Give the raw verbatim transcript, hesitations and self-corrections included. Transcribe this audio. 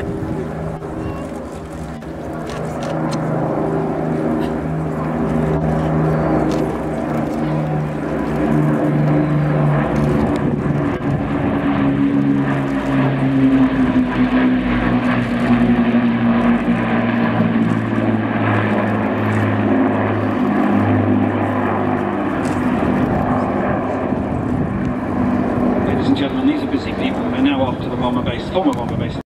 Ladies and gentlemen, these are busy people. They're now off to the bomber base, former bomber base.